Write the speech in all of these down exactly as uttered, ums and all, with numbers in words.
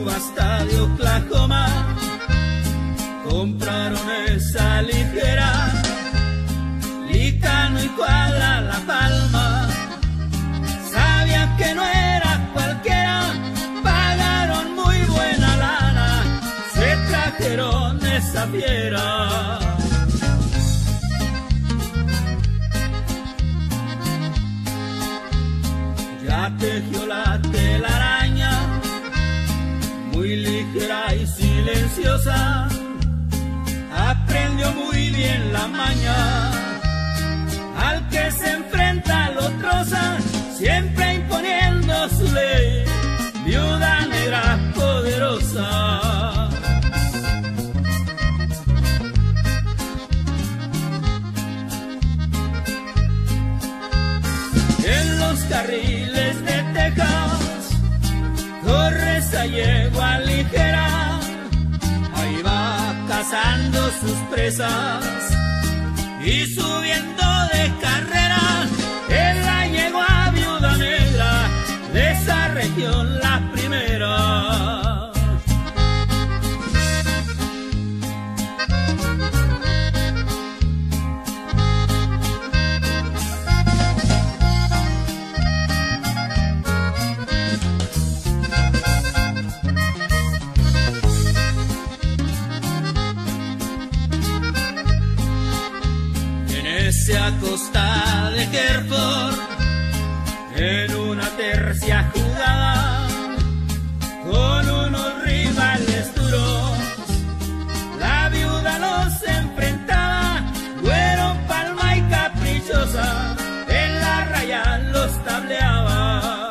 rumbo hasta de Oklahoma. Compraron esa ligera, Licano y Kuala La Palma. Sabían que no era cualquiera, pagaron muy buena lana, se trajeron esa fiera. Ya tejió la telaraña, muy ligera y silenciosa, aprendió muy bien la maña, al que se enfrenta lo troza, siempre imponiendo su ley, viuda negra poderosa. En los carriles de Texas corre esa yegua ligera, ahí va cazando sus presas y subiendo de carrera. En la yegua viuda negra de esa región, la primera. Se acosta de Hereford en una tercia jugada con unos rivales duros. La viuda los enfrentaba, güero, palma y caprichosa, en la raya los tableaba.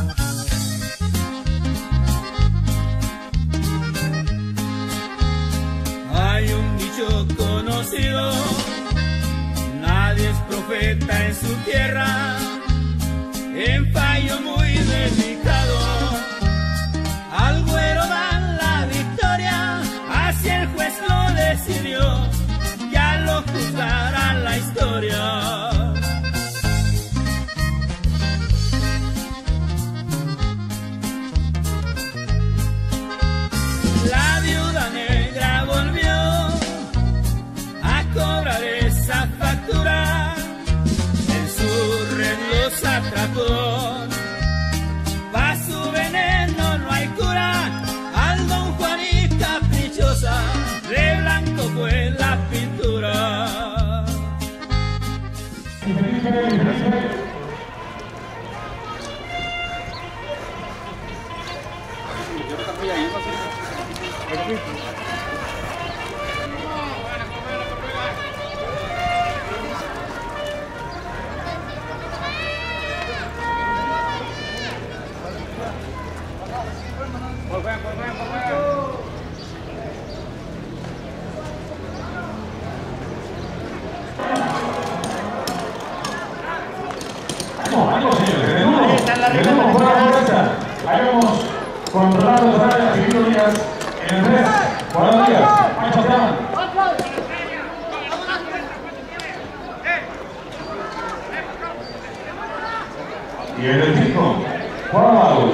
Hay un dicho conocido: nadie es profeta en su tierra, en fallo muy delicado. Al güero dan la victoria, así el juez lo decidió, ya lo juzgará la historia. La viuda negra volvió a cobrar esa factura, en su red los atrapó, pa' su veneno no hay cura. Al don Juan y caprichosa, de blanco fue la pintura. Vayamos controlando las áreas y días en el mes. Buenos días. Muchas gracias. Y en el cinco, Juan Lagos.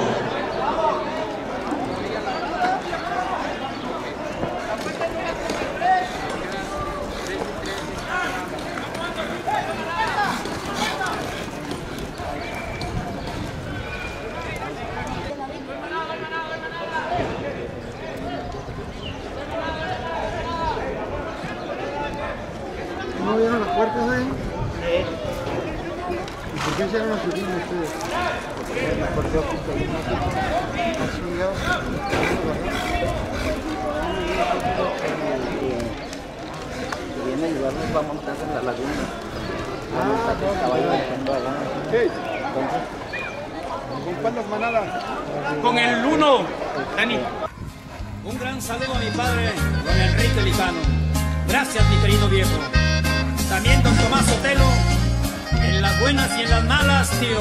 ¿No vieron las puertas ahí? Sí. ¿Y por qué hicieron la subida ustedes? Porque ha subido. Viene a ayudarnos para montarse en la laguna. Ah, no, el caballo dejando allá. Sí. ¿Con cuántas manadas? Con el uno, Dani. Un gran saludo a mi padre, don Enrique Licano. Gracias, mi querido viejo. También don Tomás Sotelo, en las buenas y en las malas, tío.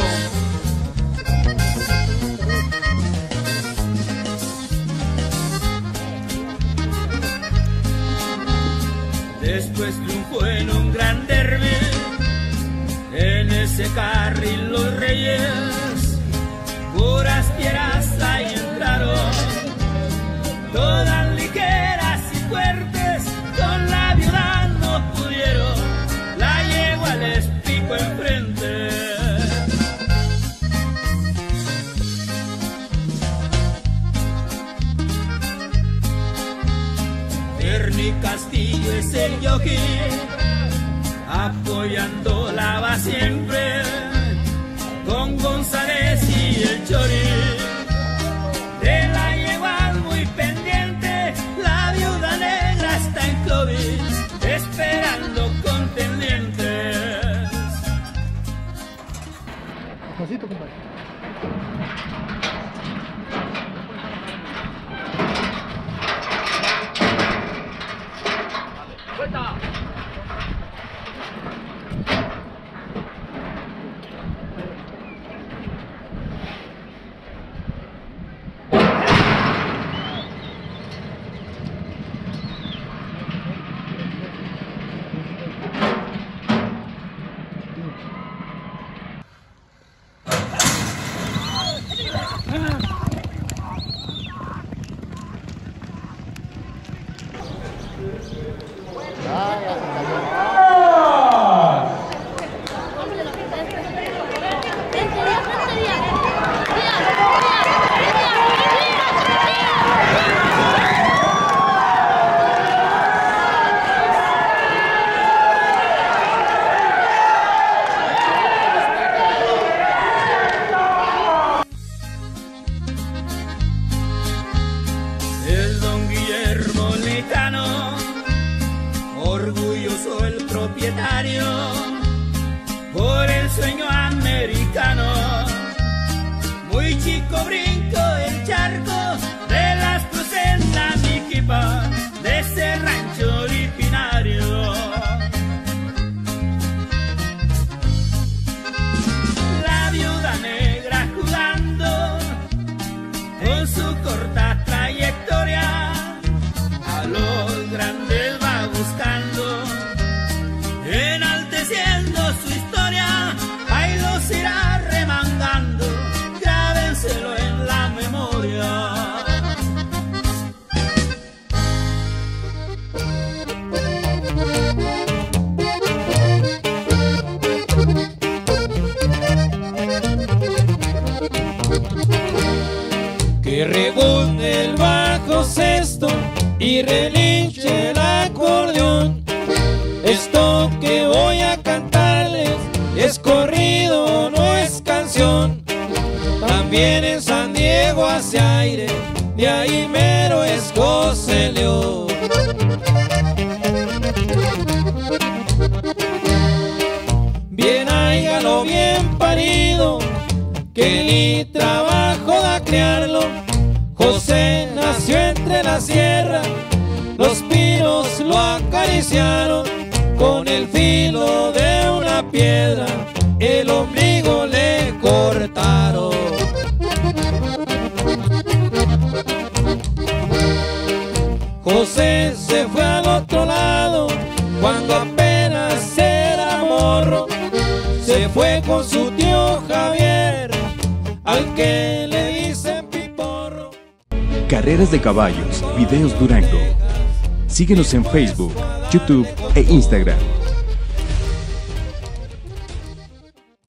Después triunfó en un gran derbi, en ese carril los reyes, puras fieras ahí entraron, Bernie Castillo es el yogi, apoyándola va siempre con González y el Chori. De la yegua muy pendiente, la viuda negra está en Clovis, esperando contendientes. Pasito, compadre. El don Guillermo Lecano, orgulloso el propietario, por el sueño americano. Muy chico brinco el charco de las cruces en la Miquipa, de ese rancho originario. La viuda negra jugando con su corta trayectoria, a los grandes va buscando, enalteciendo su historia, ahí los irá remangando, grábenselo en la memoria. Que rebunde el bajo sexto y relinche el acordeón. Esto que voy a cantarles es corrido, no es canción. También en San Diego hace aire, de ahí mero es José León. Bien háigalo bien parido, que ni trabajo da criarlo. José nació entre la sierra, los pinos lo acariciaron, con el filo de una piedra el ombligo le cortaron. José se fue al otro lado cuando apenas era morro, se fue con su tío Javier, al que le dicen Piporro. Carreras de caballos, videos Durango. Síguenos en Facebook, YouTube e Instagram.